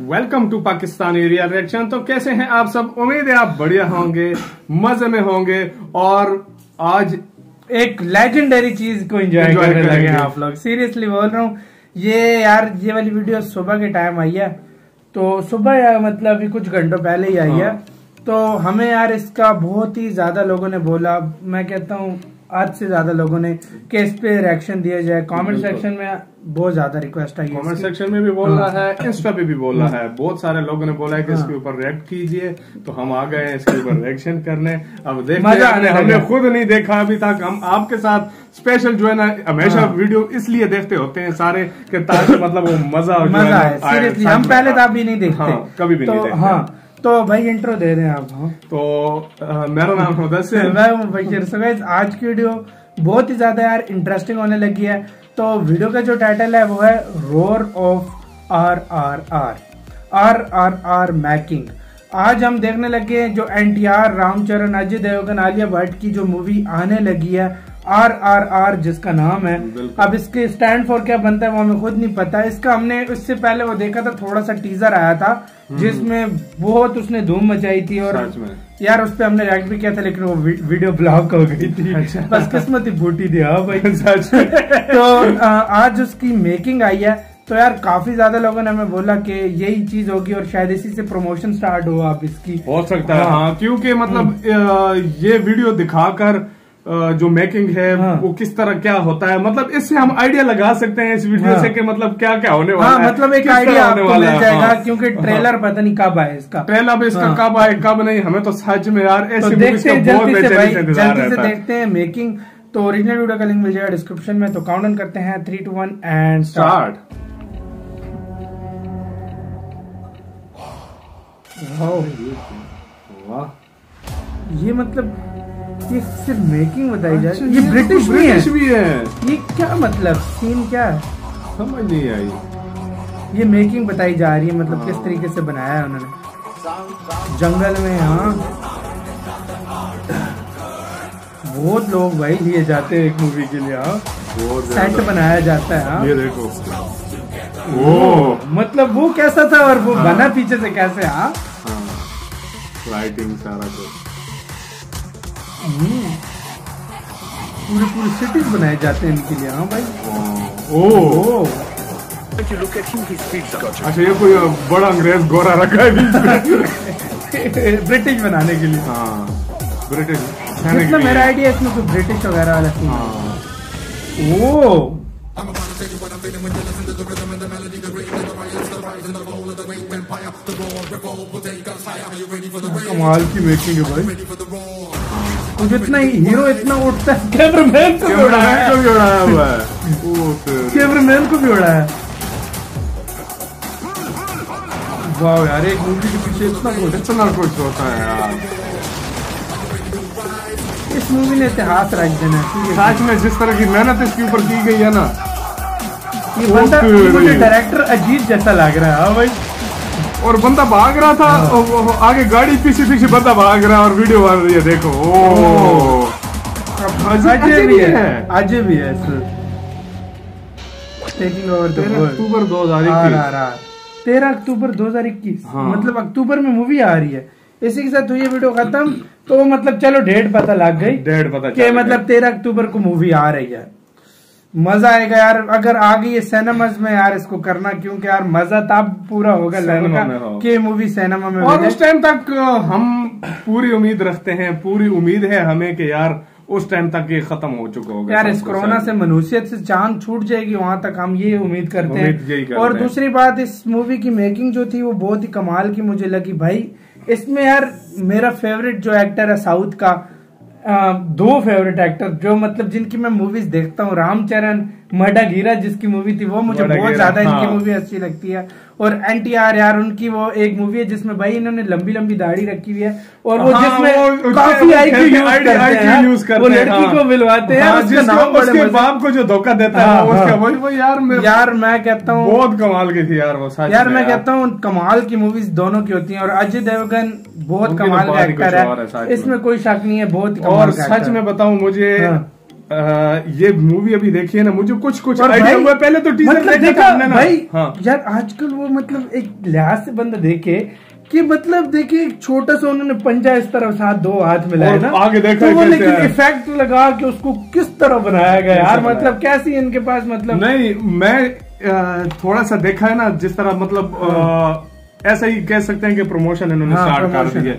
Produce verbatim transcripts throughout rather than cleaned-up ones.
Welcome to Pakistani real reaction. तो कैसे हैं आप सब? उम्मीद है आप बढ़िया होंगे, मजे में होंगे और आज एक लेजेंडरी चीज को एंजॉय करने लगे हैं आप लोग। सीरियसली बोल रहा हूँ, ये यार ये वाली वीडियो सुबह के टाइम आई है, तो सुबह यार मतलब अभी कुछ घंटों पहले ही आई है। तो हमें यार इसका बहुत ही ज्यादा लोगों ने बोला, मैं कहता हूँ आज से ज्यादा लोगों ने कि इस पे रिएक्शन दिया जाए। कमेंट सेक्शन में बहुत ज्यादा रिक्वेस्ट आई है। कमेंट सेक्शन में भी बोल रहा है, इंस्टा पे भी बोल रहा है, बहुत सारे लोगों ने बोला है कि इसके ऊपर रिएक्ट कीजिए, तो हम आ गए हैं इसके ऊपर रिएक्शन करने। अब देखते हैं, हमने खुद नहीं देखा अभी तक। हम आपके साथ स्पेशल जो है ना हमेशा वीडियो इसलिए देखते होते हैं सारे कि ताकि मतलब वो मजा मजा है। सीरियसली हम पहले तो अभी नहीं देखते, कभी भी नहीं देखते। हाँ तो भाई इंट्रो दे रहे हैं आप। हाँ। तो आ, मेरा नाम है मुदस्सिर, मैं हूं बशीर। सो गाइस आज की वीडियो बहुत ही ज्यादा यार इंटरेस्टिंग होने लगी है। तो वीडियो का जो टाइटल है वो है roar of R R R R R R making. आज हम देखने लगे हैं जो N T R, Ram Charan, Ajay Devgn, Alia Bhatt की जो मूवी आने लगी है आर आर आर जिसका नाम है। अब इसके स्टैंड फॉर क्या बनता है वो हमें खुद नहीं पता। इसका हमने इससे पहले वो देखा था, थोड़ा सा टीजर आया था जिसमें बहुत उसने धूम मचाई थी और यार उस पर हमने रिएक्ट भी किया था, लेकिन वो वीडियो ब्लॉक हो गई थी। अच्छा। बस किस्मत ही फूटी थी। हाँ भाई सच। तो आज उसकी मेकिंग आई है, तो यार काफी ज्यादा लोगों ने हमें बोला कि यही चीज होगी और शायद इसी से प्रमोशन स्टार्ट हो आप इसकी हो सकता है। हाँ, क्योंकि मतलब ये वीडियो दिखाकर जो मेकिंग है हाँ। वो किस तरह क्या होता है, मतलब इससे हम आइडिया लगा सकते हैं इस वीडियो हाँ। से कि मतलब क्या क्या होने वाला हाँ, है। मतलब एक आइडिया आपको मिल जाएगा। हाँ। क्योंकि ट्रेलर हाँ। पता नहीं कब आए इसका, ट्रेलर भी इसका हाँ। कब आए कब नहीं, हमें तो सच में यार ऐसे तो देखते हैं जल्दी से भाई, जल्दी से देखते हैं मेकिंग। तो ओरिजिनल वीडियो का लिंक मिल जाएगा डिस्क्रिप्शन में। तो काउंट डाउन करते हैं, three two one and start. वाह, ये मतलब ये सिर्फ मेकिंग बताई जाए। ये ब्रिटिश भी है, भी है। ये क्या मतलब सीन क्या है समझ नहीं आई। ये मेकिंग बताई जा रही है, मतलब किस तरीके से बनाया है उन्होंने जंगल में। हाँ बहुत लोग भाई लिए जाते हैं एक मूवी के लिए। हाँ सेट बनाया जाता है। हाँ ये देखो वो मतलब वो कैसा था और वो हाँ। बना पीछे से कैसे। हाँ लाइटिंग सारा कुछ, पूरे पूरे सिटीज बनाए जाते हैं इनके लिए। हाँ भाई ओ अच्छा, ये कोई बड़ा अंग्रेज गोरा रखा है ब्रिटिश बनाने के लिए। हाँ ब्रिटिश, मतलब मेरा आइडिया इसमें कोई ब्रिटिश वगैरह वाला सीन। हाँ ओ कमाल की मेकिंग है भाई। तो जितना हीरो इतना उठता है, कैमरामैन को भी उड़ाया को भी उड़ाया हुआ है कैमरामैन को भी उड़ाया। वाह यार, एक मूवी के पीछे इतना कुछ इतना कुछ होता है यार। इस मूवी ने इतिहास रच देना है सच में। जिस तरह की मेहनत इसके ऊपर की गई है ना, ये बंदा मुझे डायरेक्टर अजीत जैसा लग रहा है। हाँ भाई, और बंदा भाग रहा था हाँ। आगे गाड़ी पीछे पीछे बंदा भाग रहा है और वीडियो बन रही है। देखो ओ अजय भी है, अजय भी है। टेकिंग ओवर द वर्ल्ड अक्टूबर दो हजार इक्कीस, तेरह अक्टूबर दो हजार इक्कीस। मतलब अक्टूबर में मूवी आ रही है। इसी के साथ ये वीडियो खत्म। तो मतलब चलो डेट पता लग गई, डेट पता कि मतलब तेरह अक्टूबर को मूवी आ रही है। मजा आएगा यार अगर आ गई है सिनेमाज में यार इसको करना, क्योंकि यार मजा तब पूरा होगा कि मूवी सिनेमा में। और उस टाइम तक हम पूरी उम्मीद रखते हैं, पूरी उम्मीद है हमें कि यार उस टाइम तक ये खत्म हो चुका होगा यार। इस कोरोना से मनुष्यत से जान छूट जाएगी, वहां तक हम ये उम्मीद करते हैं। और दूसरी बात, इस मूवी की मेकिंग जो थी वो बहुत ही कमाल की मुझे लगी भाई। इसमें यार मेरा फेवरेट जो एक्टर है साउथ का, आ, दो फेवरेट एक्टर जो मतलब जिनकी मैं मूवीज देखता हूँ, रामचरण, मडागीरा जिसकी मूवी थी वो मुझे बहुत ज्यादा हाँ। इनकी मूवी अच्छी लगती है। और एन टी आर यार उनकी वो एक मूवी है जिसमें भाई इन्होंने लंबी लंबी दाढ़ी रखी हुई है और वो हाँ, जिसमें काफी आईक्यू यूज करते हैं, वो लड़की हाँ, को मिलवाते हैं हाँ, उसका नाम उसके बाप को जो धोखा देता है उसका वही वो यार मैं यार मैं कहता हूँ बहुत कमाल की थी यार वो। यार मैं कहता हूँ कमाल की मूवीज दोनों की होती हैं। और अजय देवगन बहुत कमाल का एक्टर है, इसमें कोई शक नहीं है, बहुत। और सच में बताऊं मुझे आ, ये मूवी अभी देखी है ना, मुझे कुछ कुछ आइडिया हुआ। पहले तो टीजर मतलब देखा देखा ना भाई। हाँ। यार आजकल वो मतलब एक लिहाज से बंदा देखे कि मतलब देखिए एक छोटा सा उन्होंने पंजा इस तरह साथ दो हाथ मिलाए ना, आगे देखा तो वो लेकिन इफेक्ट लगा के उसको किस तरह बनाया गया यार, मतलब कैसी इनके पास मतलब। नहीं मैं थोड़ा सा देखा है ना, जिस तरह मतलब ऐसा ही कह सकते हैं कि प्रमोशन इन्होंने स्टार्ट कर दी है।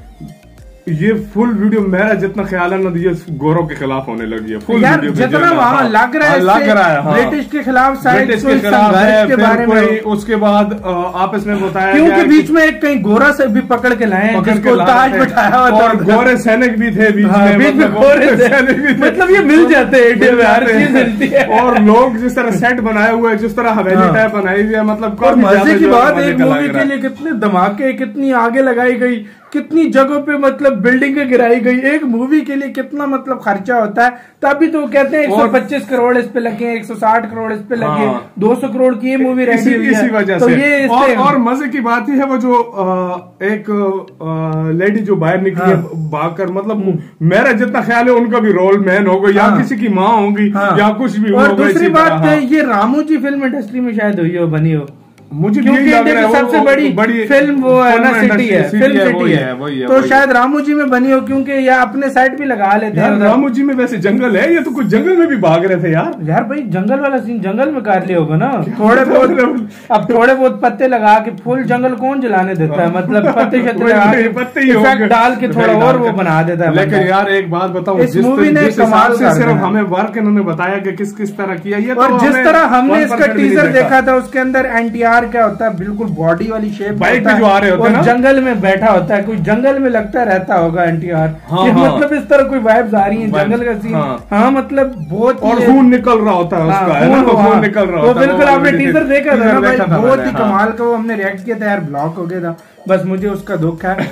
ये फुल वीडियो मेरा जितना ख्याल है ना, ये गौरव के खिलाफ होने लगी है फुल यार, वीडियो जितना वहाँ लग रहा है लग रहा है ब्रिटिश के खिलाफ ब्रिटिश के खिलाफ है, के बारे में उसके बाद आपस में बताया क्योंकि बीच में एक कहीं गोरा से भी पकड़ के लाए जिसको ताज बिठाया हुआ था, और गोरे सैनिक भी थे बीच में, गोरे सैनिक भी मतलब ये मिल जाते हैं इंडिया में, हर चीज मिलती है। और लोग जिस तरह सेट बनाए हुए हैं, जिस तरह हवेली टाइप बनाई हुई है, मतलब मजे की बात, एक मूवी के लिए कितने धमाके, कितनी आगे लगाई गई, कितनी जगहों पे मतलब बिल्डिंगें गिराई गई, एक मूवी के लिए कितना मतलब खर्चा होता है। तभी तो कहते हैं एक सौ पच्चीस करोड़ इस पे लगे, एक सौ साठ करोड़ इस पे लगे, हाँ। दो सौ करोड़ की ये मूवी रेडी हुई है इसी वजह तो से। ये और, और मजे की बात ही है वो जो आ, एक आ, लेडी जो बाहर निकली है भागकर, मतलब मेरा जितना ख्याल है उनका भी रोल मैन होगा, या हाँ। किसी की माँ होगी, हाँ। या कुछ भी। और दूसरी बात ये रामू जी फिल्म इंडस्ट्री में शायद हुई हो, बनी हो, मुझे क्योंकि इंडिया की सबसे बड़ी, बड़ी फिल्म वो है ना, सिटी है, फिल्म सिटी है, वही है, तो शायद रामू जी में बनी हो, क्योंकि या अपने साइड भी लगा लेते हैं। रामू जी में वैसे जंगल है, ये तो कुछ जंगल में भी भाग रहे थे यार। यार भाई जंगल वाला सीन जंगल में कर लिया होगा ना, थोड़े बहुत अब थोड़े बहुत पत्ते लगा के, फुल जंगल कौन जलाने देता है, मतलब पत्ते पत्ते डाल के थोड़ा और वो बना देता है। लेकिन यार एक बात बताऊं, इस मूवी ने कमाल से सिर्फ हमें वर्क इन्होंने बताया कि किस किस तरह किया ये, और जिस तरह हमने इसका टीजर देखा था उसके अंदर एनटीआर क्या होता है, बिल्कुल बॉडी वाली शेप, बाइक पे जो आ रहे होते हैं ना, जंगल में बैठा होता है, कोई जंगल में लगता रहता होगा एनटीआर, हाँ, हाँ, मतलब इस तरह कोई वाइब्स आ रही हैं जंगल का सीन, हाँ, हाँ मतलब बहुत, और खून निकल रहा होता है उसका, है ना, खून निकल रहा होता है, बिल्कुल आपने टीजर देखा था ना भाई, बहुत ही कमाल का, वो हमने रिएक्ट किया था यार, ब्लॉक हो गया था, बस मुझे उसका दुख है।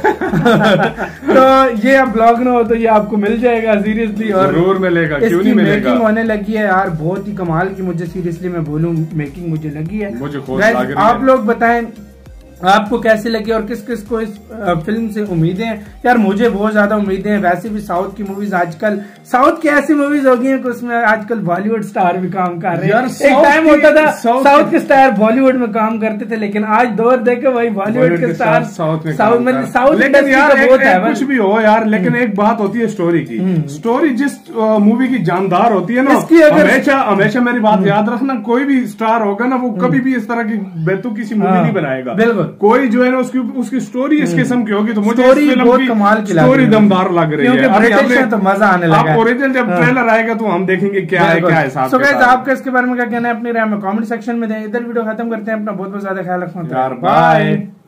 तो ये अब ब्लॉग ना हो तो ये आपको मिल जाएगा सीरियसली, और जरूर मिलेगा, क्यों नहीं मिलेगा। मेकिंग होने लगी है यार, बहुत ही कमाल की, मुझे सीरियसली मैं बोलूं मेकिंग मुझे लगी है। मुझे आप लोग बताएं आपको कैसी लगी और किस किस को इस फिल्म से उम्मीदें हैं। यार मुझे बहुत ज्यादा उम्मीदें हैं, वैसे भी साउथ की मूवीज आजकल, साउथ की ऐसी मूवीज हो गई हैं कि उसमें आजकल बॉलीवुड स्टार भी काम कर रहे हैं। एक टाइम होता था साउथ के स्टार बॉलीवुड में काम करते थे, लेकिन आज दौर देखे भाई बॉलीवुड के स्टार साउथ में साउथ में साउथ लेकिन यार कुछ भी हो यार, लेकिन एक बात होती है स्टोरी की, स्टोरी जिस मूवी की जानदार होती है ना, हमेशा हमेशा मेरी बात याद रखना, कोई भी स्टार होगा ना वो कभी भी इस तरह की बेतुकी सी मूवी नहीं बनाएगा। बिल्कुल, कोई जो है ना उसकी उसकी स्टोरी इस किस्म की होगी, तो मुझे स्टोरी बहुत कमाल की स्टोरी दमदार लग रही है, क्योंकि तो मजा आने लगा है। ओरिजिनल जब ट्रेलर आएगा तो हम देखेंगे क्या है क्या है। सो गाइस आपका इसके बारे में क्या कहना है अपनी राय में कमेंट सेक्शन में दें। इधर वीडियो खत्म करते हैं, अपना बहुत बहुत ज्यादा ख्याल रखना, बाय।